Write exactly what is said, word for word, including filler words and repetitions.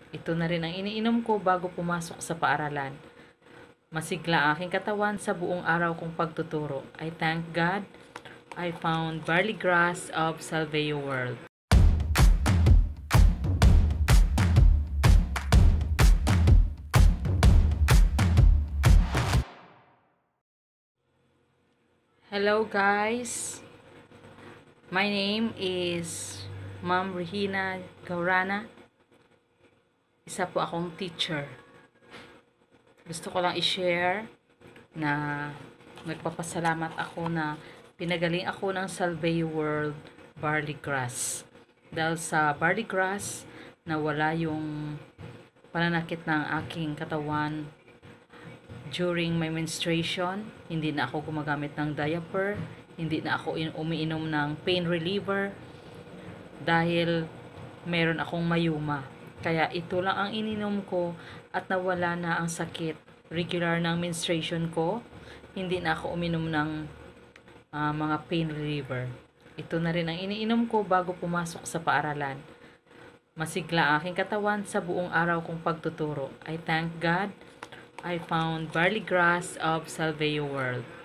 Ito na rin ang iniinom ko bago pumasok sa paaralan. Masigla aking katawan sa buong araw kong pagtuturo. I thank God I found barley grass of Salveo World. Hello guys! My name is Ma'am Regina Gaurana. Isa po akong teacher. Gusto ko lang i-share na nagpapasalamat ako na pinagaling ako ng Salveo World Barley Grass. Dahil sa barley grass, nawala yung pananakit ng aking katawan during my menstruation. Hindi na ako gumagamit ng diaper, hindi na ako umiinom ng pain reliever dahil meron akong mayuma. Kaya ito lang ang ininom ko at nawala na ang sakit. Regular ng menstruation ko, hindi na ako uminom ng uh, mga pain reliever. Ito na rin ang iniinom ko bago pumasok sa paaralan. Masigla aking katawan sa buong araw kong pagtuturo. I thank God I found barley grass of Salveo World.